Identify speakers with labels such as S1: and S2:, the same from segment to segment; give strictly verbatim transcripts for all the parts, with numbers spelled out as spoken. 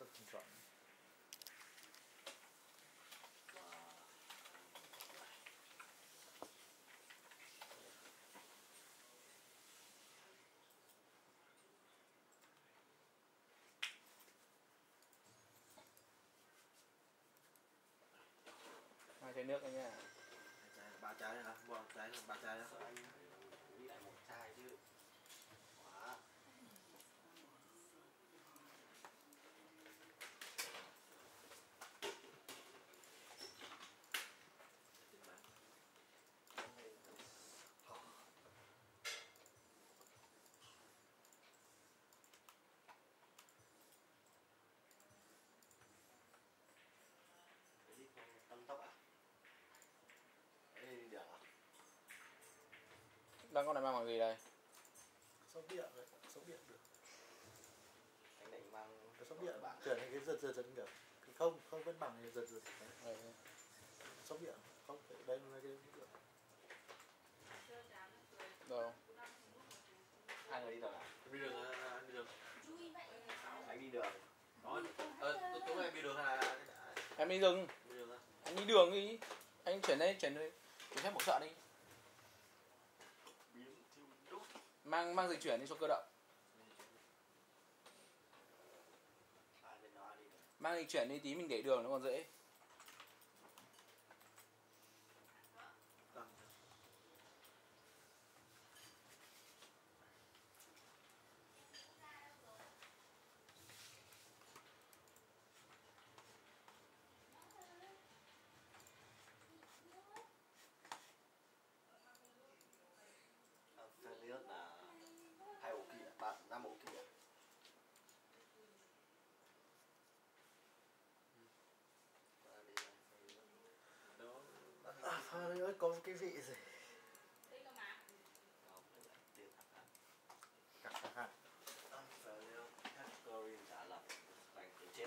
S1: sao không chọn?
S2: Hai chai nước anh nha.
S3: Ba chai này hả? Một chai này, ba chai đó. Anh nghĩ lại một chai chứ. Quá. Tăng tốc à? Ê, được à?
S2: Đang con này mang bằng gì đây?
S1: Sóc điện đấy, sóc điện được.
S3: Anh định mang
S1: Cái sóc điện bạn chuyển cái giật giật giật kiểu không không vẫn bằng giật giật đấy. Sóc điện không đây là cái điện.
S2: Đâu?
S3: Hai người đi đường à? Đi đường à? Anh đi đường. Anh đi đường. Nói, ờ, tối nay đi đường hay là...
S2: Em đi rừng.
S3: Đi đường à?
S2: Anh đi đường đi. Anh chuyển đây, chuyển đây. Chuyển hết bộ sợ đi. Mang mang dịch chuyển đi cho cơ động. Mang dịch chuyển đi tí mình để đường nó còn dễ.
S3: Nước là hai ổ kỳ, ba năm ổ kỳ.
S1: À, pha ơi có cái vị gì? Cắt cắt hạt.
S3: Category giả lập bánh từ chết.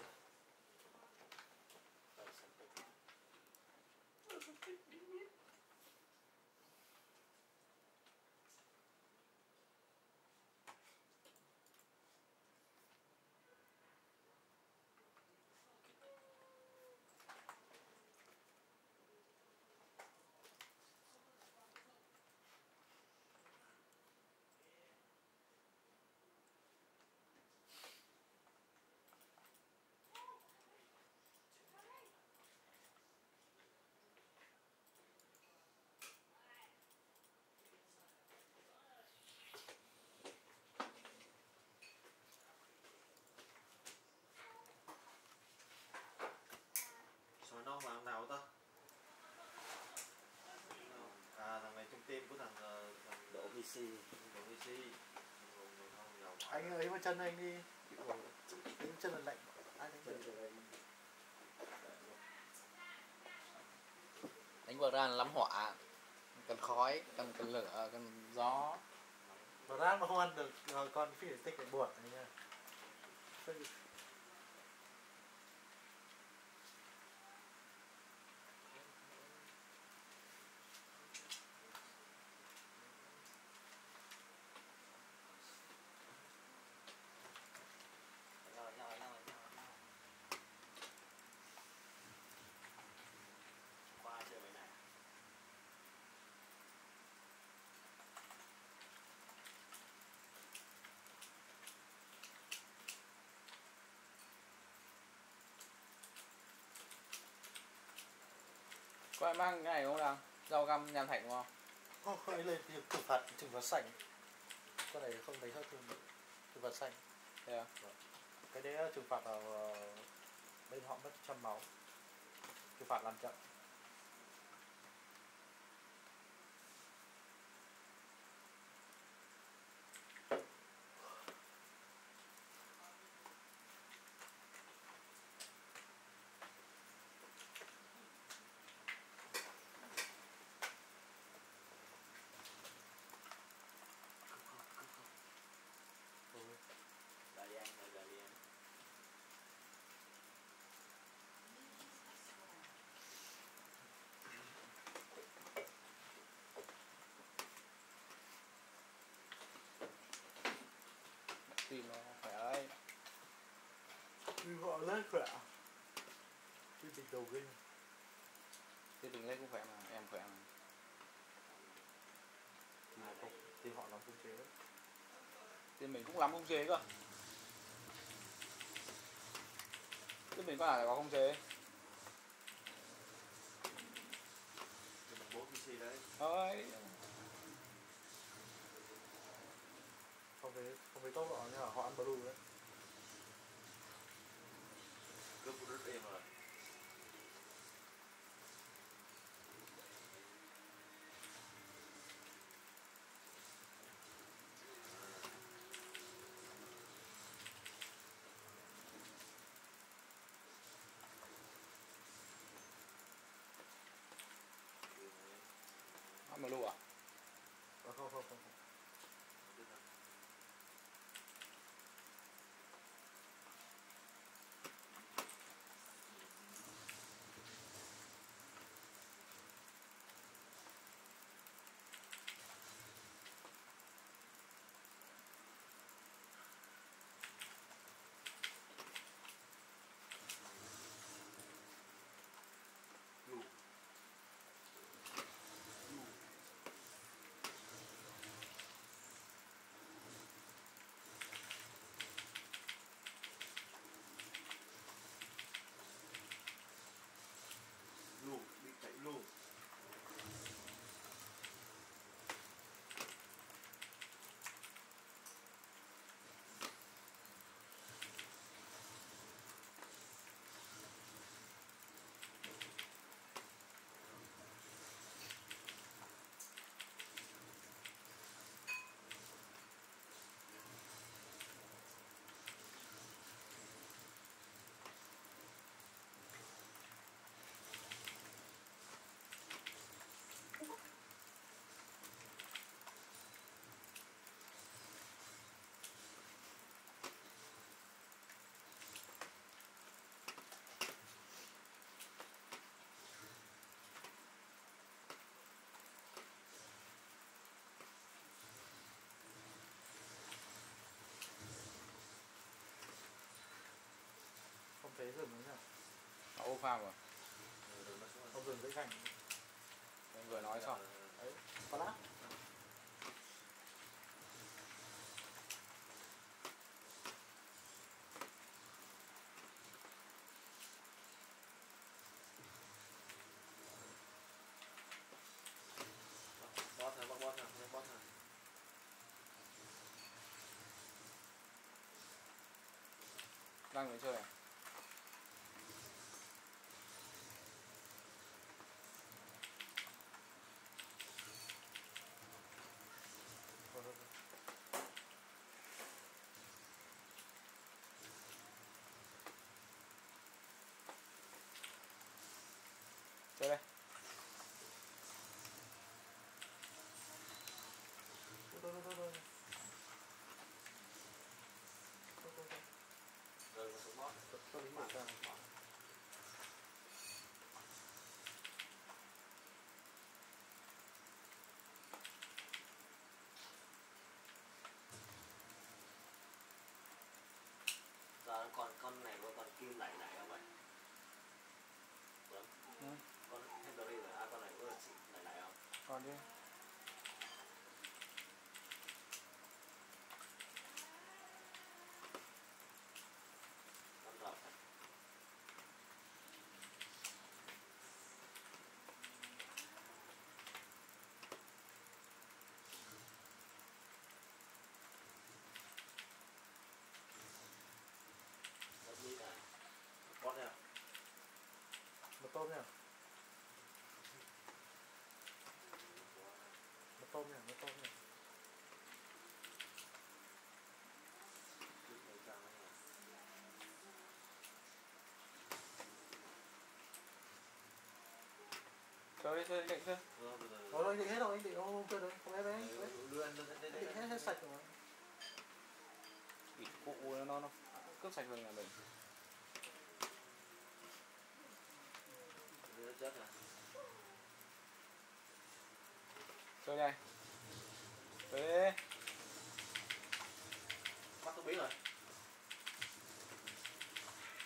S3: Rồi nó làm nào ta? À, thằng này trong tim của thằng, thằng Đỗ vê xê. Đỗ vê xê.
S1: Anh ấy mà chân anh đi. Cái chân là lạnh. Ai đánh được?
S2: Đánh vào ra là lắm hỏa. Cần khói, cần cần lửa, cần gió.
S1: Và rác mà không ăn được con phi để tích để buộc này nha.
S3: Qua chơi bài này.
S2: Có ai mang cái này không nào? Rau găm nhàn thạch đúng không?
S1: Không, không, ấy lên trừng phạt trừng phạt xanh. Con này không đánh hết trừng trừng phạt xanh.
S2: Thế à?
S1: Cái đấy trừng phạt vào bên họ mất trăm máu. Trừng phạt làm chậm.
S3: Guardian, Guardian.
S1: Vì họ rất khỏe. Vì bình đầu kinh.
S2: Thì mình lên cũng khỏe mà, em khỏe mà.
S1: Thì họ, không, thì họ làm không chế đấy.
S2: Thì mình cũng làm không chế cơ. Thì mình có là có không chế.
S3: Thì mình bố pê xê đấy.
S2: Thôi.
S1: Không thấy, không thấy tốt họ nhưng mà họ ăn blue đấy.
S3: Cướp của rất êm rồi.
S2: Ăn mà lưu à?
S1: À, không không không.
S3: Luôn, bị chạy luôn.
S1: Không thấy rừng nữa nhỉ?
S2: Nó ô phao rồi.
S1: Không rừng dễ cảnh.
S2: Em vừa nói xong.
S1: Đấy, có lát.
S3: Boss này, boss này, boss này.
S2: Đang mới chơi à? Chơi đây.
S1: Thôi thôi thôi thôi. Thôi thôi thôi.
S3: Rồi, một số boss.
S1: Cho lính mạng ra.
S3: Giờ còn con này có còn kim đẩy đẩy không vậy? Vâng.
S2: Ừ.
S3: Con Henry rồi, à con này có đẩy đẩy không?
S2: Còn đi.
S3: Con rộng. Rất ít à. Boss nha.
S1: Một tôm nha. Một tôm nha, một tôm nha.
S2: Chơi đi, chơi đi, định chơi.
S1: Rồi rồi, định hết rồi, anh định không chơi được, không em đấy.
S3: Đưa anh lên đây
S1: Định hết, hết sạch rồi.
S2: Bị cụ nó nó cướp sạch rừng nhà mình.
S3: Đưa chết à.
S2: Chơi đây. Chơi đi.
S3: Bắt tôi biết rồi.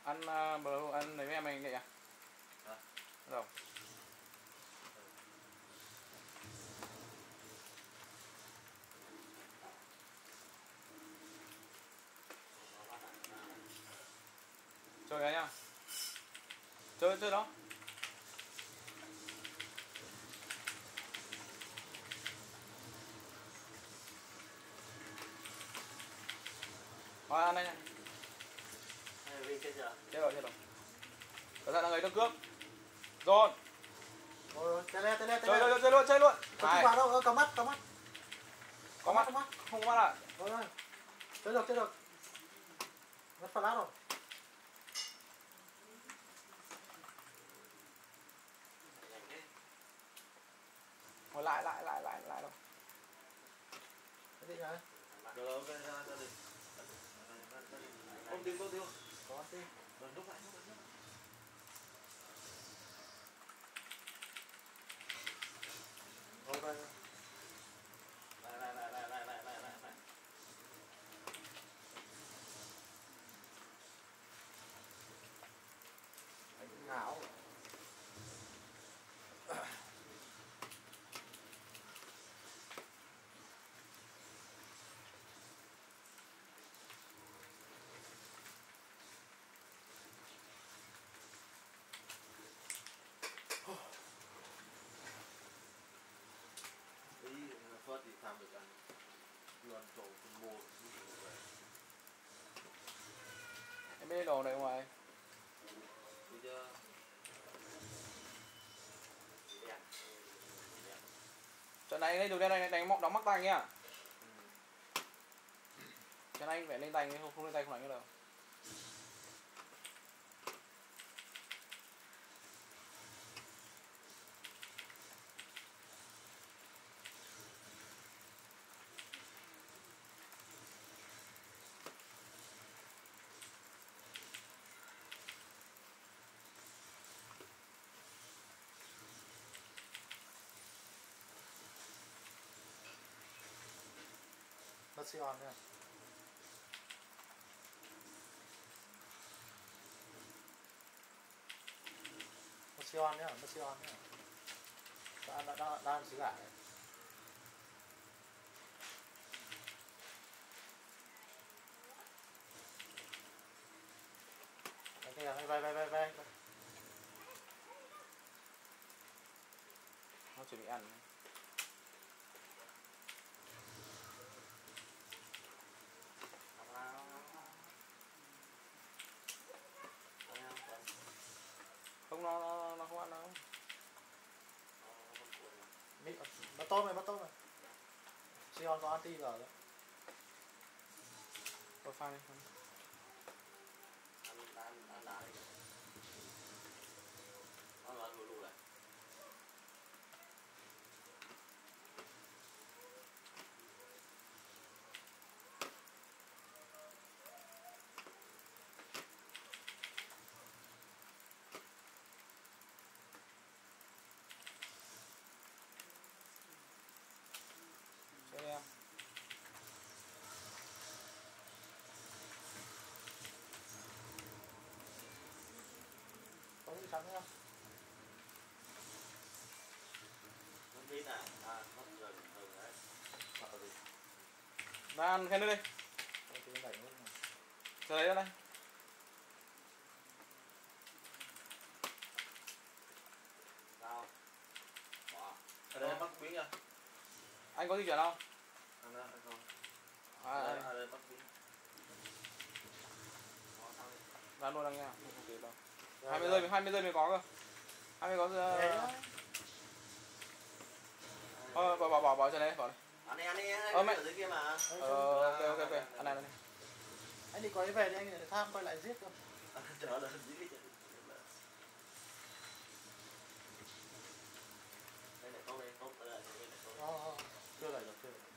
S2: Ăn uh, bờ ăn lấy với em anh vậy à?
S3: Hả?
S2: Rồi. Chơi đấy nhá. Chơi chơi đó. Rồi ăn đây nha.
S3: Chết chưa?
S2: Chết rồi, chết rồi. Cẩn thận là người tương cướp. Rồi.
S1: Rồi, chơi lên, chơi lên,
S2: Chơi chơi chơi luôn, chơi luôn.
S1: Không vào đâu, có mắt, có mắt.
S2: Có mắt, có mắt. Không có mắt à?
S1: Rồi rồi. Chơi được, chơi được. Mất phát lát rồi.
S2: Hồi lại lại lại lại lại rồi.
S1: Cái gì hả?
S3: Được rồi, ok, ra ra đi. Không tiêu, không tiêu.
S1: Có tí.
S3: Rồi lúc lại, lúc lại.
S1: Rồi đây.
S3: Lại lại lại lại lại lại lại lại lại.
S1: Anh ngáo.
S3: Phớt thì tham được ăn luận trổ phân mô
S2: Em biết đồ này ngoài.
S3: đi chưa?
S2: Trận này đây, từ đây này đánh mọc đóng mắc tay nhá. Trận này anh phải lên tay, không không lên tay không đánh được đâu.
S1: Mất Sion nữa. Mất Sion nữa, mất Sion nữa. Đã đã đã đã ăn sứ gà này. Anh kia, bay bay bay bay.
S2: Nó chuẩn bị ăn. Không, nó nó nó không ăn đâu.
S1: Bắt tôm này, bắt tôm này. Sion có anti rồi đấy.
S2: Tôi pha đi.
S3: Ăn ăn ăn đá đi. Ăn ăn lù lù này.
S2: Chơi đi em.
S1: Có cái trắng nữa không?
S3: Không biết à, à mất rồi, ừ đấy. Sợ gì?
S2: Ra ăn khen nữa đi.
S1: Cái cái đẩy nước này.
S2: Chờ đấy ra đây.
S3: Sao? Bỏ. Ở đây bắt biến nha.
S2: Anh có di chuyển không?
S3: Ăn đó, ăn không?
S2: À,
S3: Ở đây,
S2: đây.
S3: ở đây bắt biến.
S2: Ra luôn đang nha, không không kịp đâu. hai mươi giây, hai mươi giây mới có cơ. hai mươi có uh... Ờ, bỏ bỏ bỏ bỏ trên đấy, bỏ đây.
S3: Ăn đi, ăn đi, ăn đi.
S2: Ờ, mẹ.
S3: Ở dưới kia mà.
S2: Ờ, ok ok ok, ăn này ăn này.
S1: Anh đi có ấy về đi, anh tham quay lại giết cơ.
S3: Chờ đợi dưới kia. Đây này, không đây, không ở đây, đây này, không.
S1: Ờ, chưa lại được, chưa lại.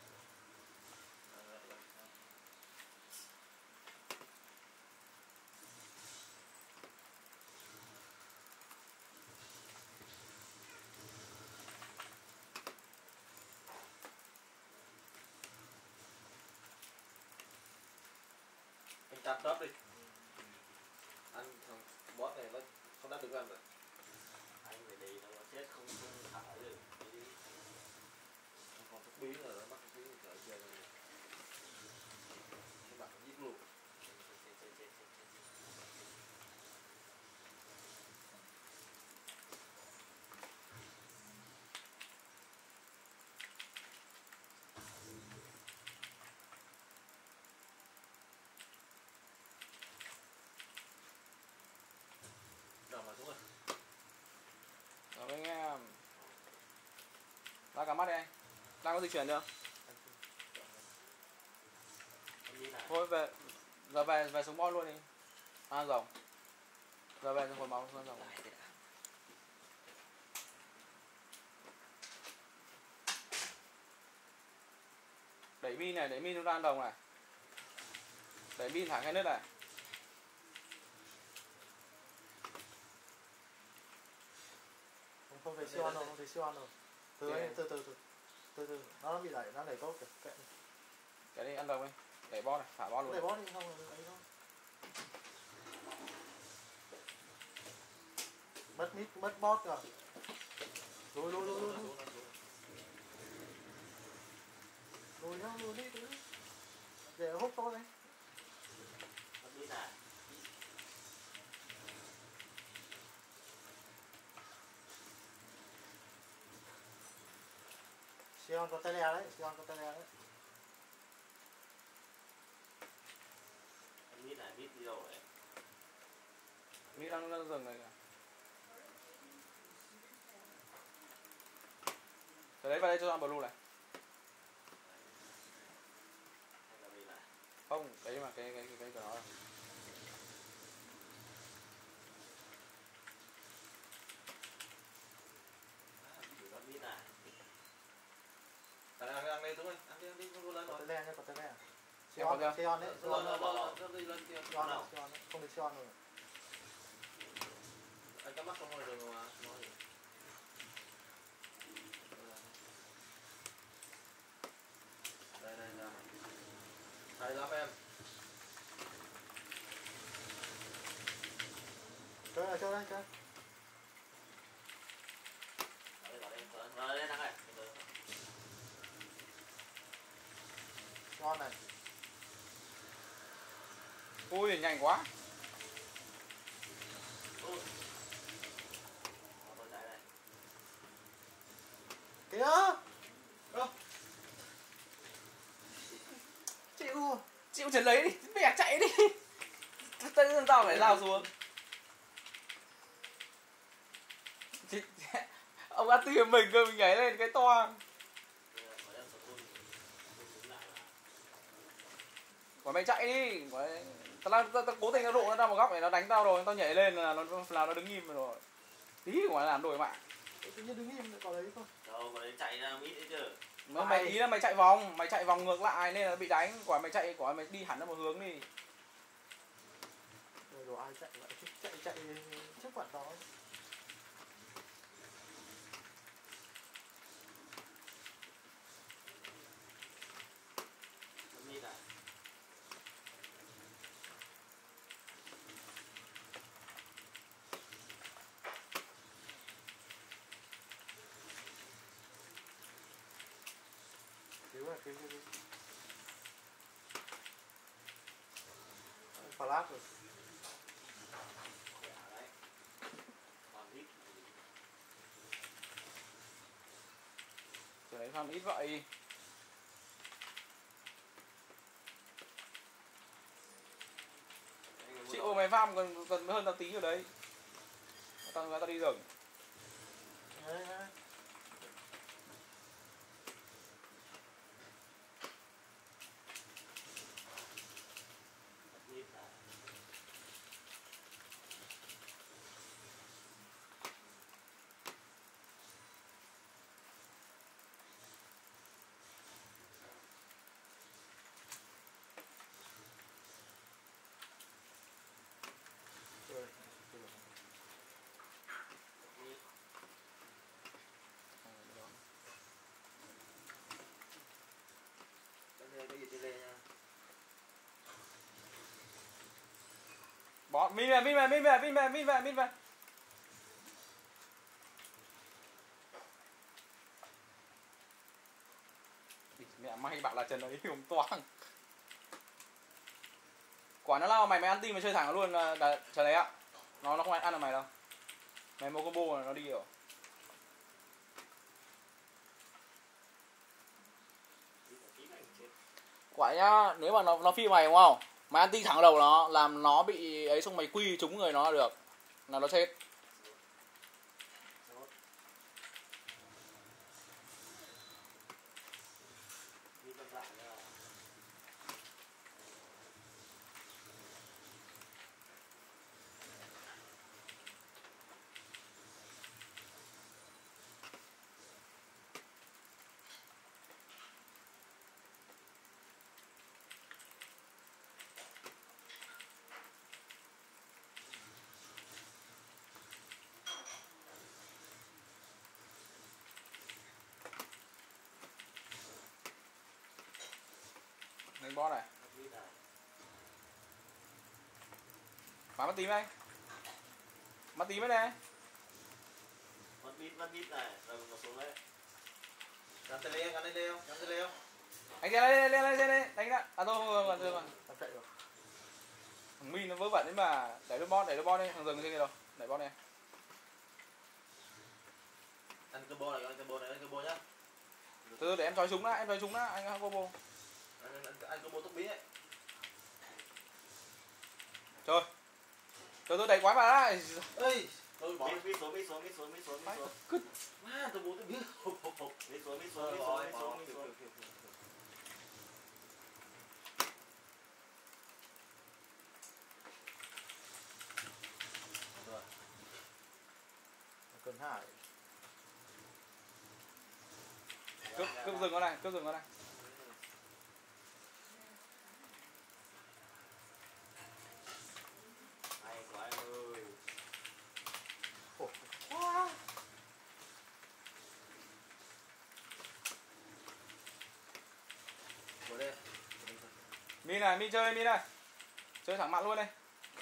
S3: Anh chặt đớp đi. Ăn ăn thằng boss này nó không đáp được ăn rồi. Anh phải đi nó chết không không thả được. Nó còn thuốc bí rồi nó bắt thuốc bí rồi chơi rồi. Các bạn giết luôn. Rồi mà xuống rồi.
S2: Rồi anh em. Ra cả mắt đi anh. Đang có di chuyển được. Thôi về giờ về về xuống bom luôn đi. À rồng. Giờ về xuống hồi máu xuống rồng. Đẩy min này, đẩy min xuống ra đồng này. Đẩy min thẳng cái nước này.
S1: Không, không thấy siêu ăn đâu, không thấy siêu ăn đâu. Từ từ từ từ từ từ từ nó bị đẩy, nó đẩy tốt kìa. Kệ.
S2: Cái đi ăn đồng đi. Đẩy bom này, thả bom luôn.
S1: Đẩy bom đi không là ấy thôi. Mất mít, mất boss rồi. Lùi lùi lùi lùi. Lùi nhau, lùi đi, lùi đi. Để hút tôi đấy.
S3: Mất mít à?
S1: Sion có tay lè đấy, Sion có tay lè đấy.
S3: Mít này, mít đi đâu vậy?
S2: Mít đang đang dừng này kìa. Rồi đấy vào đây cho con blue này. Không, đấy mà cái cái cái cái của nó.
S3: Ăn ăn đi Tuấn ơi, ăn đi ăn đi không lên
S1: rồi. Có tay lè nhá, có tay lè.
S2: Sion,
S1: Sion đấy, Sion
S3: lên lên lên lên kia.
S1: Sion nào, Sion đấy, không được Sion rồi.
S3: Anh cắm mắt không rồi rồi mà. Đây đây ra. Đây lắm em.
S1: Chơi này, chơi đây, chơi.
S3: Vào đây thằng này.
S1: Sion này.
S2: Ui nhanh quá.
S1: Kìa. Đâu? Chịu.
S2: Chịu trở lấy đi, mẹ chạy đi. Tự nhiên tao phải lao xuống. Ông ăn tiền mình cơ, mình nhảy lên cái toang. Quả mày chạy đi. Tao, tao, tao, tao cố tình tao độ nó ra một góc để nó đánh tao rồi, tao nhảy lên là nó là nó đứng im rồi. Tí quả làm đổi mạng.
S1: Tự nhiên đứng im có đấy không?
S3: Đâu mà đấy chạy ra mít đấy chứ.
S2: Nó mày ý là mày chạy vòng, mày chạy vòng ngược lại nên là bị đánh, quả mày chạy quả mày đi hẳn ra một hướng đi.
S1: Rồi ai chạy lại chạy chạy trước mặt đó.
S3: Mít à?
S1: Cứu là cứu cứu. Flash rồi.
S2: Trời đấy sao ít vậy. Chị ôm mày farm còn còn hơn tao tí rồi đấy. Tao tao đi rừng.
S1: Đấy, đấy.
S2: Min về, min về, min về, min về, min về, min về. Mẹ may bạn là Trần ấy không toang. Quả nó lao mày mày ăn tim mày chơi thẳng nó luôn là chờ đấy ạ. Nó nó không ăn được mày đâu. Mày mua combo là nó đi rồi. Quả nhá, nếu mà nó nó phi mày đúng không? Mày ăn ti thẳng đầu nó làm nó bị ấy xong mày quy trúng người nó là được. Là nó chết. Đánh boss này. Phá mất tím anh. Mất tím ấy nè.
S3: Mất bít, mất bít này, rồi nó xuống đấy. Gắn tay leo, gắn tay leo, gắn tay leo.
S2: Anh lên lên lên lên lên đánh đã. À thôi còn thôi còn.
S1: Tao chạy rồi.
S2: Thằng Min nó vớ vẩn đấy mà. Đẩy đứa boss, đẩy đứa boss đi, thằng rừng trên kia rồi. Đẩy boss này.
S3: Ăn combo này, ăn combo này, ăn combo nhá.
S2: Từ từ để em chói súng đã, em chói súng đã, anh ăn combo.
S3: Ăn, ăn, ăn combo tốc bí ấy.
S2: Chơi. Từ từ đẩy quái vào đã.
S3: Ê, tôi bỏ mít xuống, mít xuống, mít xuống, mít xuống, mít xuống.
S2: Cứ
S3: má tôi bố tôi biết. Mít xuống, mít xuống, mít xuống, mít xuống, mít xuống.
S1: Cần hải.
S2: cướp cướp rừng nó này, cướp rừng nó này.
S3: Hay quá em ơi.
S1: Khổ.
S3: Ngồi đây.
S2: Min này, Min chơi Min này. Chơi thẳng mặt luôn đây.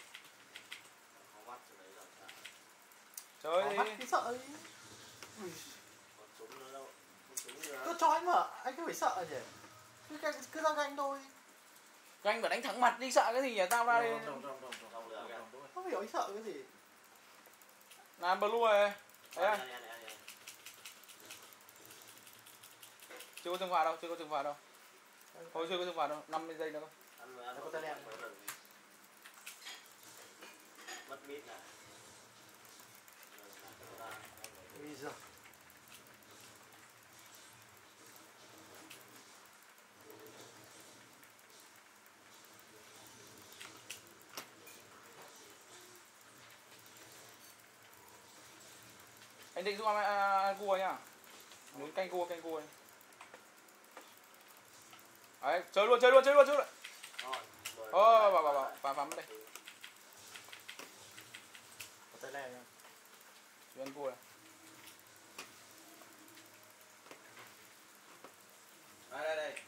S2: Chơi
S1: Có
S2: đi.
S1: mắt cái sợ ấy. Ui.
S3: Còn súng nữa đâu. Còn súng nữa.
S1: Cứ cho anh mà, anh cứ phải sợ nhỉ. Cứ canh, cứ ra canh thôi.
S2: Anh phải đánh thẳng mặt đi, sợ cái gì nhỉ? Tao ra đi.
S3: Không, không, không, không, không, không.
S1: Không hiểu anh sợ cái gì.
S2: Làm blue này. Đấy
S3: Ăn,
S2: anh.
S3: ăn, ăn, ăn.
S2: Chưa có trừng phạt đâu, chưa có trừng phạt đâu. Thôi chưa có trừng phạt đâu, năm mươi giây nữa thôi.
S3: Ăn rồi, ăn
S1: Có
S3: rồi.
S1: tay đen.
S3: Mất mít này.
S1: Ui giời.
S2: Anh định giúp em ăn cua nhá. Muốn canh cua, canh cua. Đấy, chơi luôn, chơi luôn, chơi luôn, chơi luôn. Ơ, vào vào vào, phá phá đây.
S1: Có tay le nha.
S2: Chú ăn cua này.
S3: Đây, đây, đây.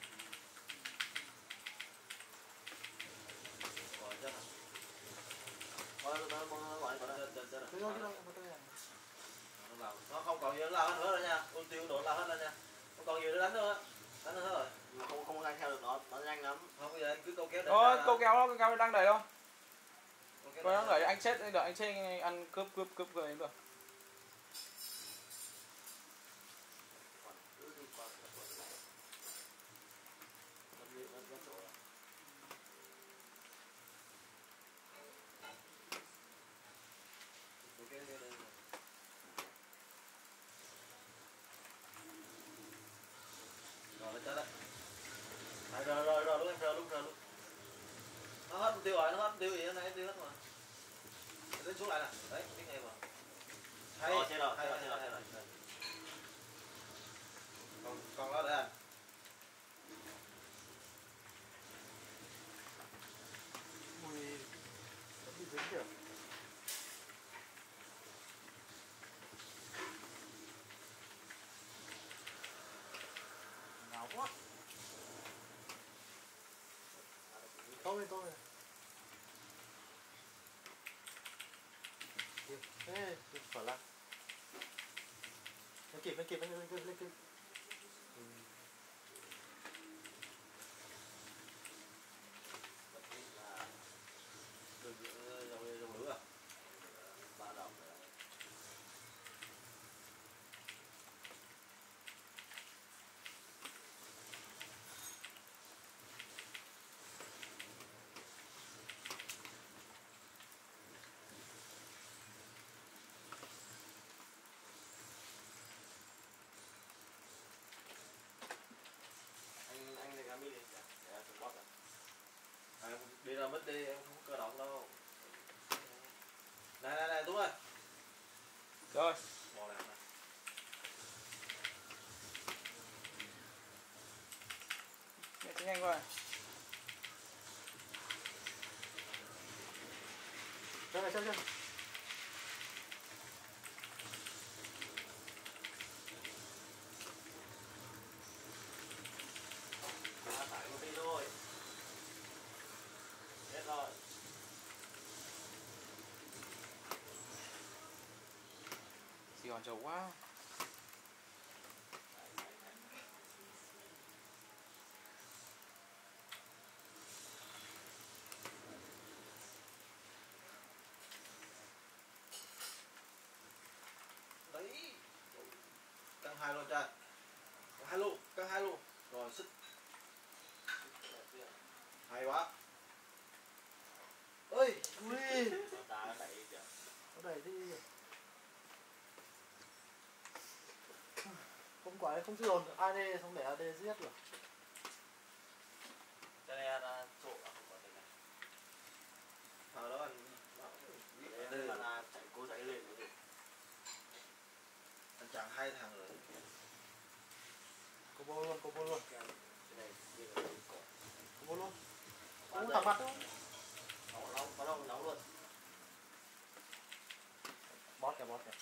S3: Rồi, chết rồi. Thôi, tôi tôi tôi gọi còn chết chết chết
S1: Cứ
S3: rồi.
S1: thôi, cứ thôi, có tay le.
S3: Nó vào. Nó không còn gì nữa lao hết nữa rồi nha. Ôn tiêu đổ lao hết lên nha. Không còn gì nữa đánh nữa. Đánh nữa hết rồi. Mà không không nhanh theo được nó, nó nhanh lắm. Không bây giờ anh cứ câu kéo.
S2: Thôi, câu kéo đó, câu kéo đang đẩy đâu. Câu đang đẩy anh chết, đợi anh chết anh ăn cướp cướp cướp người ấy được.
S3: Rồi rồi rồi lúc em rồi lúc rồi lúc nó hết tiêu rồi, nó hết tiêu gì này tiêu hết mà đến xuống lại nè đấy cái này mà hay rồi hay rồi hay rồi hay rồi còn còn đó đây
S1: Ui. Nó bị dính kìa. Ngáo quá. Thôi thôi. Ê, phải lắm. Lên kịp, lên kịp, lên kịp, lên kịp, lên kịp. Ừ.
S3: Đừng dòng dòng lửa à? Ba đồng rồi. Anh anh lấy Gami đi, để tôi bóp rồi. À, đi ra mất đi, em không có cơ động đâu. Này này này Tú ơi.
S2: Rồi.
S3: Bò này này.
S2: Mẹ chạy nhanh qua.
S1: Chơi này, chơi chơi.
S3: À, tải một tí thôi. Hết rồi.
S2: Sài Gòn giàu quá.
S3: Đấy. Căng hai luôn trai. Căng hai luôn, căng hai luôn. Rồi sức. Hay quá.
S1: Ơi, ui.
S3: Đá nó đẩy kìa.
S1: Nó đẩy đi. Không quả không chứ hồn a đê không để a đê giết được.
S3: Cái này là chỗ à, không có cái này. Ờ đó anh đây mà là chạy cố chạy lên rồi. Anh chẳng hai thằng rồi.
S1: Combo luôn, combo luôn.
S3: Cái này như là cổ.
S1: Combo luôn. Không thẳng mặt đâu.
S3: Nóng nóng có nóng nóng luôn.
S1: Bót kìa, bót kìa.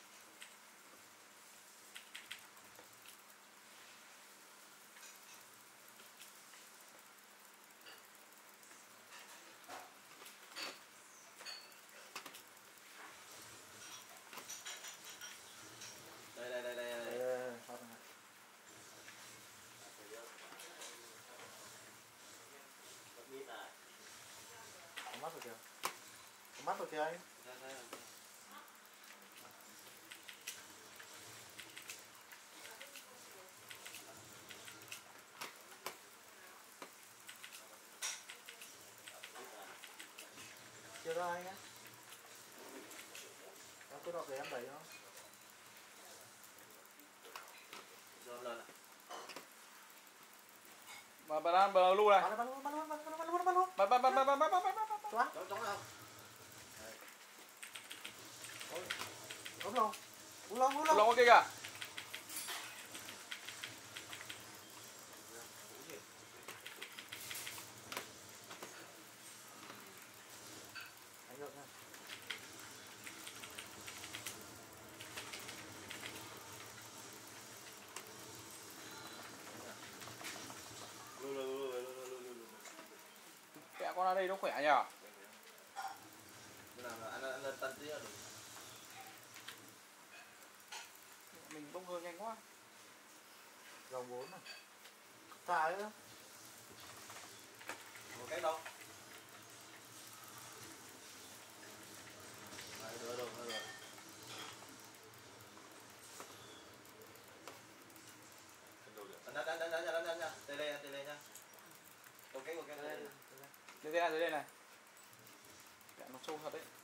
S3: Đây đây đây đây đây.
S1: Đây, bót này. Có mắt rồi kìa. Có mắt rồi kìa anh.
S3: Đây, đây, đây.
S1: Chưa ra anh á. Em cứ đọc để em đẩy nó.
S3: Rồi lên.
S2: Mà bà đang bờ lu này.
S1: Bắn luôn, bắn luôn, bắn luôn, bắn luôn, bắn luôn.
S2: Bắn bắn bắn bắn bắn bắn bắn bắn.
S1: Chóa.
S3: Chống chống không?
S1: Đúng rồi. Uống lông, uống
S2: Long
S1: lông.
S2: ok kìa.
S1: Anh được nha.
S3: Lùi lùi lùi lùi lùi lùi lùi.
S2: Kẹo con ở đây nó khỏe nhỉ.
S3: Nào anh anh lên tân tí là được.
S2: Mình bông hơi nhanh quá.
S1: Dòng bốn này. Thả nữa.
S3: Một cái đâu? Đấy, được được được. Đánh đánh đánh đánh đánh đánh đánh nha. Tê lên tê lên nha. Ok ok.
S2: Dưới đây này, dưới đây này. Kẹo nó trâu thật đấy.